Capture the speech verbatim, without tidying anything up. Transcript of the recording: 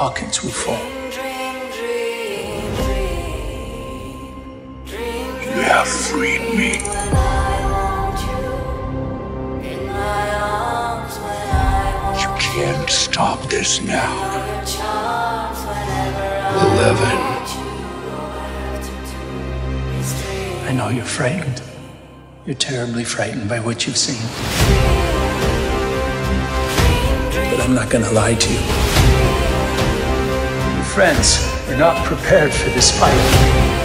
Hawkins will fall. You have freed me. You can't stop this now. Eleven. I know you're frightened. You're terribly frightened by what you've seen. But I'm not gonna lie to you. Your friends are not prepared for this fight.